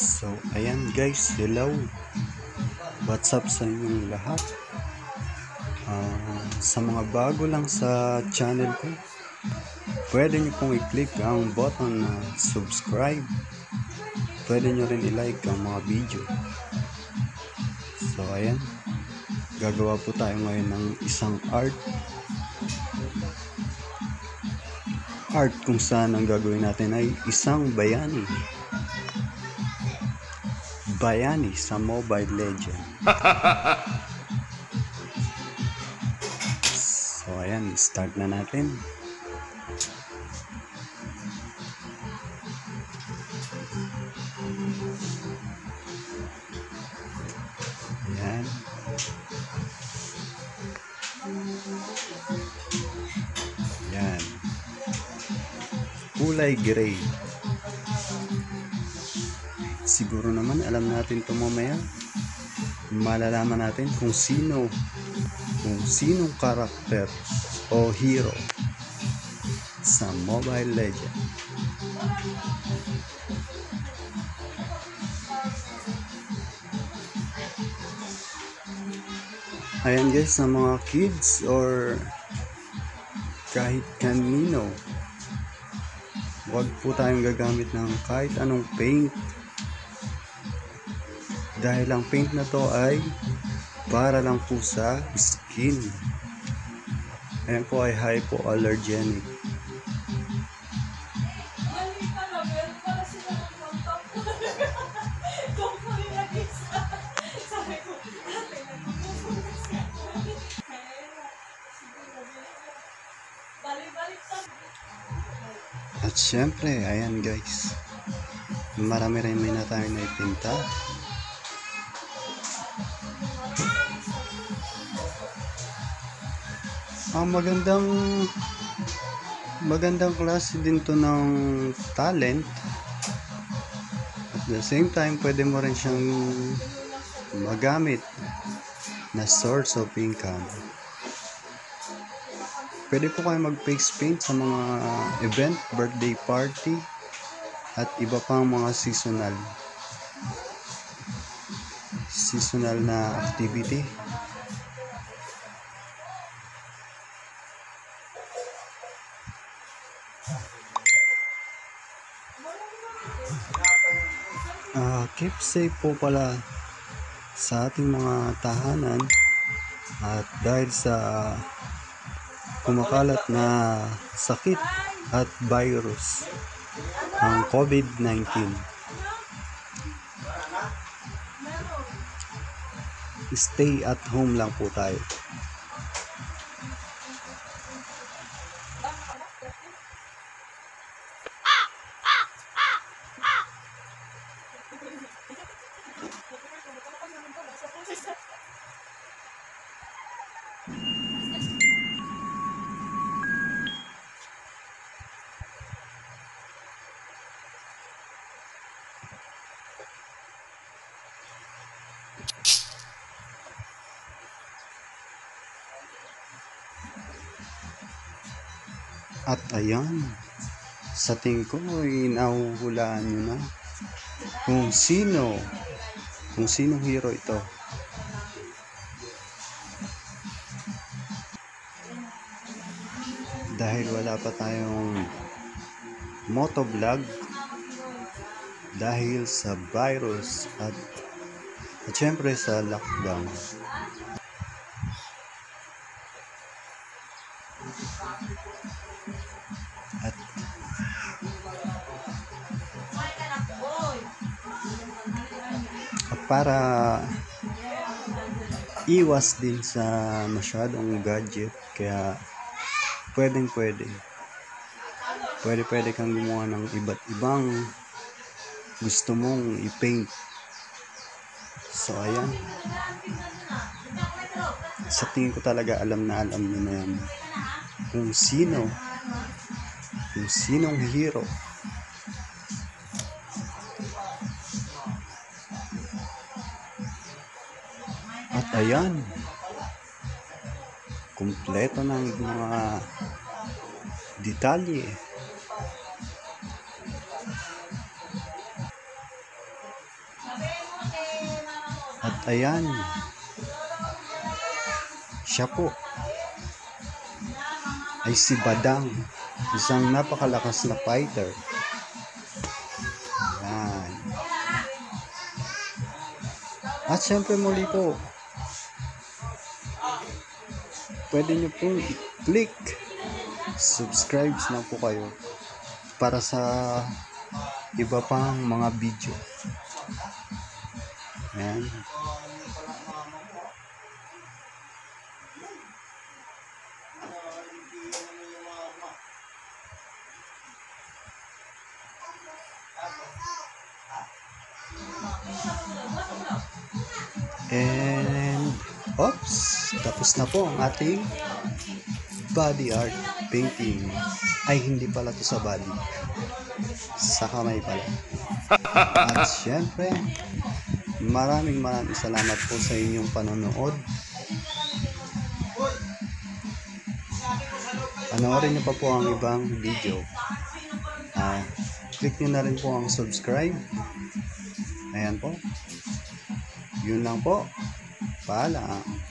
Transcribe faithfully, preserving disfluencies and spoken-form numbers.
So, ayan guys, hello. What's up sa inyong lahat? Uh, sa mga bago lang sa channel ko, pwede nyo pong i-click ang button na subscribe. Pwede nyo rin i-like ang mga video. So, ayan. Gagawa po tayo ngayon ng isang art. Art kung saan ang gagawin natin ay isang bayani. Bayani sa Mobile Legends. So ayan, start na natin. Ayan. Ayan. Kulay gray. Siguro naman alam natin ito mamaya. Malalaman natin kung sino kung sinong karakter o hero sa Mobile Legends. Ayan guys, sa mga kids or kahit kanino, wag po tayong gagamit ng kahit anong paint, dahil ang paint na to ay para lang po sa skin. Ayan po ay hypoallergenic. At syempre, ayan guys, marami rin may na tayo na ipinta. Ang magandang magandang klase din to ng talent. At the same time, pwede mo rin siyang magamit na source of income. Pwede po kayo mag face paint sa mga event, birthday party, at iba pang mga seasonal seasonal na activity. Uh, keep safe po pala sa ating mga tahanan, at dahil sa kumakalat na sakit at virus ang COVID nineteen, stay at home lang po tayo. At ayan, sa tingin ko ay nahuhulaan nyo na kung sino kung sinong hero ito. Dahil wala pa tayong motovlog dahil sa virus at at syempre sa lockdown. At para iwas din sa masyadong gadget, kaya pwedeng pwede pwede pwede kang gumawa ng iba't ibang gusto mong i-paint. So ayan, sa tingin ko talaga alam na alam nyo na yan kung sino kung sinong hero. At ayan, kumpleto ng mga detalye. At ayan, siya po ay si Badang, isang napakalakas na fighter. Ayan. At syempre muli po, pwede nyo pong i-click subscribe na po kayo para sa iba pang mga video. Ayan. And oops, tapos na po ang ating body art painting. Ay, hindi pala to sa body, sa kamay pala. At syempre, maraming maraming salamat po sa inyong panonood. Panoorin niyo pa po ang ibang video. Uh, click niyo na rin po ang subscribe. Ayan po. Yun lang po. Paalam.